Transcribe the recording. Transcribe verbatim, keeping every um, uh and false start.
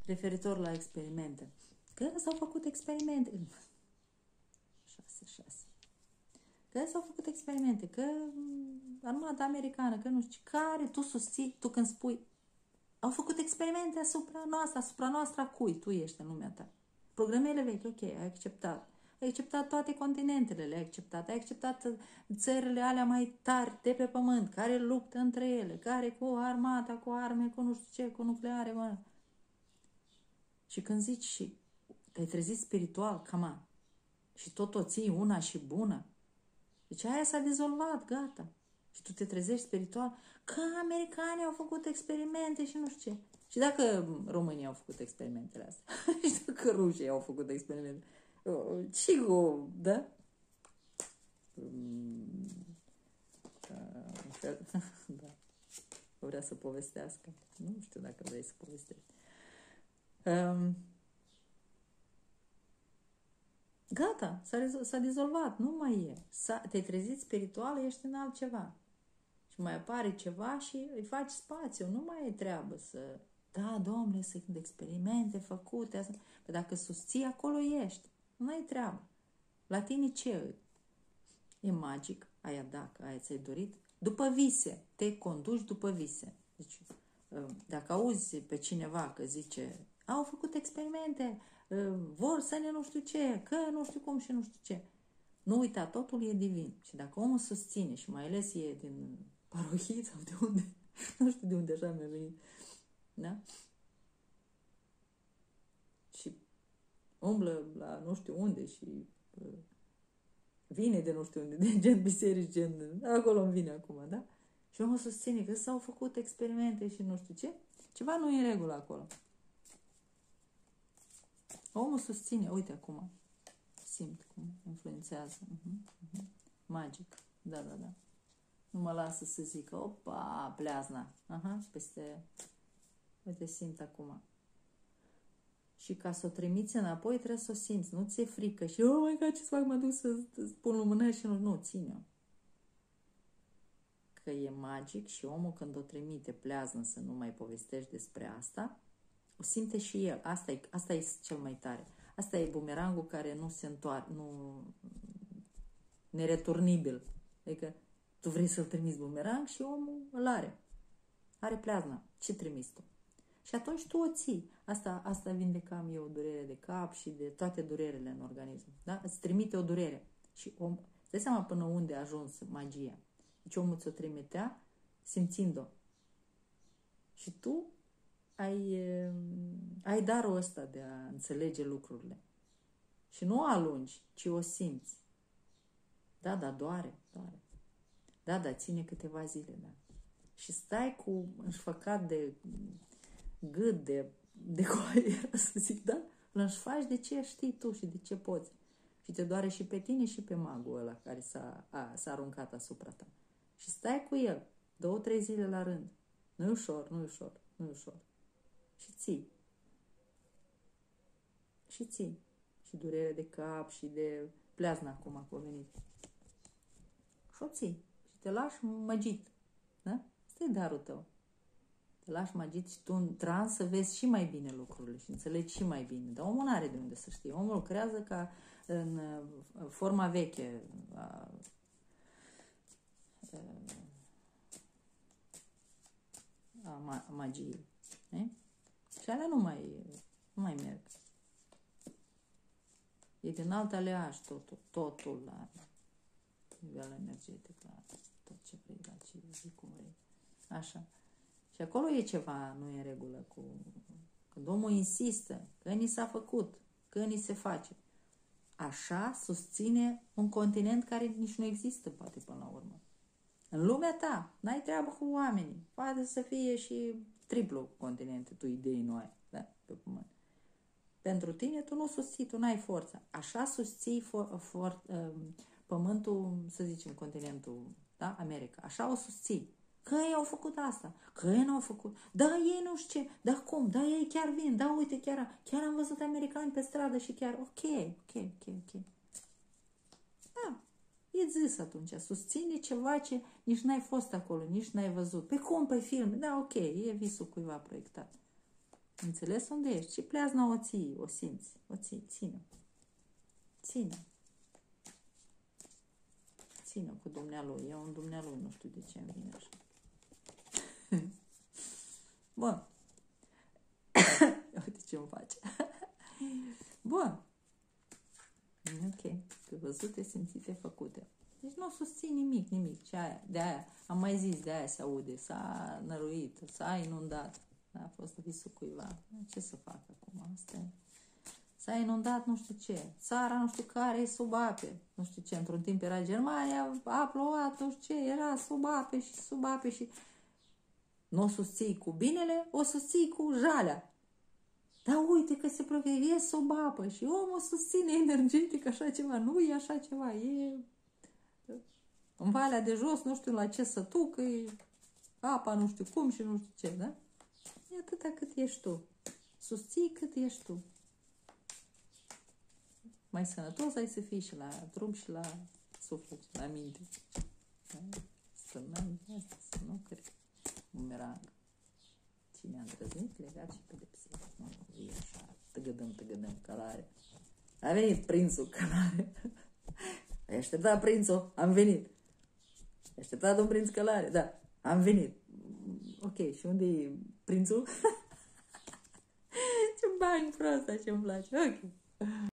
referitor la experimente. Că s-au făcut experimente. șase, șase. Că s-au făcut experimente, că armata americană, că nu știu, care tu susții, tu când spui, au făcut experimente asupra noastră, asupra noastră a cui tu ești în lumea ta. Programele vechi, ok, ai acceptat. Ai acceptat toate continentele, le-ai acceptat. Ai acceptat țările alea mai tari de pe pământ, care luptă între ele, care cu armata, cu arme, cu nu știu ce, cu nucleare, mă. Și când zici și te-ai trezit spiritual, cam și tot o ții una și bună, deci aia s-a dizolvat, gata. Și tu te trezești spiritual, că americanii au făcut experimente și nu știu ce. Și dacă românii au făcut experimentele astea, și dacă rușii au făcut experimente, Cigo, da? Da. Vrea să povestească. Nu știu dacă vrei să povestești. Um, Gata, s-a, s-a dizolvat, nu mai e. Te-ai trezit spiritual, ești în altceva. Și mai apare ceva și îi faci spațiu, nu mai e treabă să... Da, domnule, sunt experimente făcute. Asta. Păi dacă susții, acolo ești. Nu ai treabă. La tine ce? E magic, aia dacă, aia ți-ai dorit. După vise, te conduci după vise. Deci, dacă auzi pe cineva că zice, au făcut experimente, vor să ne nu știu ce, că nu știu cum și nu știu ce. Nu uita, totul e divin. Și dacă omul susține, și mai ales e din parohie sau de unde, nu știu de unde așa mi-a venit, da? Și umblă la nu știu unde și vine de nu știu unde, de gen biserici, gen, acolo îmi vine acum, da? Și omul susține că s-au făcut experimente și nu știu ce, ceva nu e în regulă acolo. Omul susține, uite acum, simt cum influențează. Uh-huh, uh-huh. Magic, da, da, da. Nu mă lasă să zică, opa, pleazna. Aha, peste, uite, simt acum. Și ca să o trimiți înapoi, trebuie să o simți. Nu ți-e frică și, oh my God, ce să fac, mă duc să pun lumână și nu, nu, ține-o. Că e magic și omul când o trimite pleaznă să nu mai povestești despre asta, o simte și el. Asta e, asta e cel mai tare. Asta e bumerangul care nu se întoarce, nu... nereturnibil. Adică tu vrei să-l trimiți bumerang și omul îl are. Are pleazna. Ce trimis tu? Și atunci tu o ții. Asta, asta vindecam eu, durere de cap și de toate durerele în organism. Da? Îți trimite o durere. Și om, îți dai seama până unde a ajuns magia. Deci omul ți-o trimitea simțind-o. Și tu ai, ai darul ăsta de a înțelege lucrurile. Și nu o alungi, ci o simți. Da, da, doare, doare. Da, da, ține câteva zile, da. Și stai cu înșfăcat de gât, de, de coaie, să zic, da? Îl înșfaci de ce știi tu și de ce poți. Și te doare și pe tine și pe magul ăla care s-a, a, s-a aruncat asupra ta. Și stai cu el două, trei zile la rând. Nu-i ușor, nu-i ușor, nu-i ușor. Și ții. Și ții. Și durere de cap și de pleaznă acum a venit. Și o ții. Și te lași măgit. Da? Asta e darul tău. Te lași magit și tu în trans să vezi și mai bine lucrurile și înțelegi și mai bine. Dar omul nu are de unde să știe. Omul lucrează ca în forma veche a, a magiei. E? Și alea nu mai, nu mai merg. E din alt aleaș totul, totul la nivel energetic, la tot ce vrei, la ce zic cum vrei. Așa. Și acolo e ceva, nu e în regulă cu... Când omul insistă că ni s-a făcut, că ni se face. Așa susține un continent care nici nu există, poate, până la urmă. În lumea ta, n-ai treabă cu oamenii. Poate să fie și triplu continente, tu idei nu ai, da, pe pământ. Pentru tine, tu nu susții, tu n-ai forța. Așa susții for, for, um, pământul, să zicem, continentul, da, America. Așa o susții. Că ei au făcut asta, că ei n-au făcut, da, ei nu știu ce, da, cum, da, ei chiar vin, da, uite, chiar, chiar am văzut americani pe stradă și chiar, ok, ok, ok, ok. Da, e zis atunci, susține ceva ce nici n-ai fost acolo, nici n-ai văzut. Pe cum, pe film, da, ok, e visul cuiva proiectat. Înțeles unde ești? Și pleazna o ții, o simți, o ții, ține. Ține. Ține cu dumnealui. E un dumnealui, nu știu de ce îmi vine așa. Bun. Uite ce îmi face. Bun. Ok. Pe văzute, simțite, făcute. Deci nu susții nimic, nimic. Ce aia? De aia. Am mai zis, de aia se aude. S-a năruit, s-a inundat. A fost visul cuiva. Ce să fac acum? Asta e. S-a inundat nu știu ce. Țara nu știu care e sub ape. Nu știu ce. Într-un timp era Germania, a plouat, nu știu ce. Era sub ape și sub ape și... Nu o susții cu binele, o susții cu jalea. Dar uite că se plouă, e sub apă și omul susține energetic așa ceva. Nu e așa ceva. E în Valea de Jos, nu știu la ce sătucă, e apa nu știu cum și nu știu ce, da? E atâta cât ești tu. Susții cât ești tu. Mai sănătos ai să fii și la trup și la suflet, și la minte. Da? Stănăm, să nu cred. Bumerang. Cine a îndrăznit, legat și pedepsit. Nu, e așa, tăgădăm, tăgădăm, călare. A venit prințul, călare. Ai așteptat prințul, am venit. Ai așteptat un prinț călare, da, am venit. Ok, și unde e prințul? Ce bani prost, ce îmi place, ok.